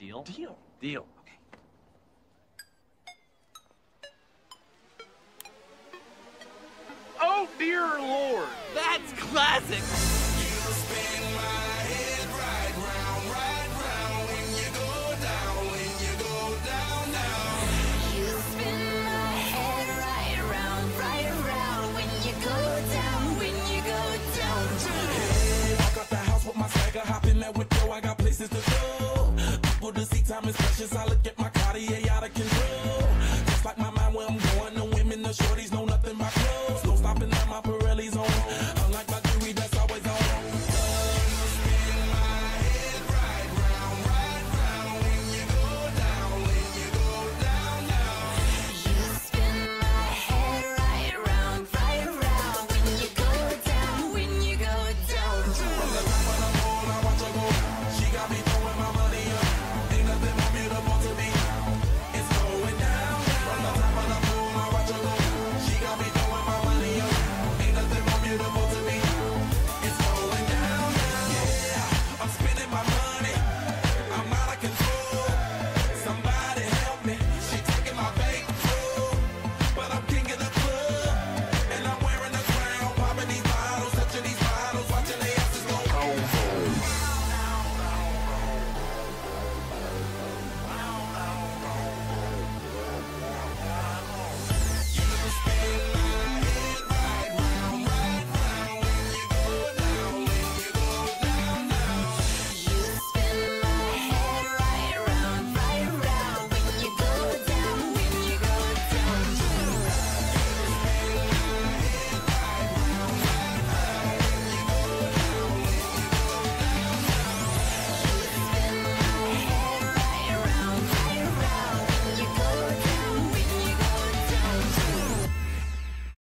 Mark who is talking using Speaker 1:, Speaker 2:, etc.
Speaker 1: Deal?
Speaker 2: Deal.
Speaker 1: Deal.
Speaker 2: Okay.
Speaker 1: Oh, dear Lord.
Speaker 3: That's classic.
Speaker 4: You spin my head right round when you go down, down.
Speaker 5: You spin my head right around when you go down.
Speaker 4: Hey, I got the house with my swagger, hop in that window, I got places to go. People to see, time is precious, I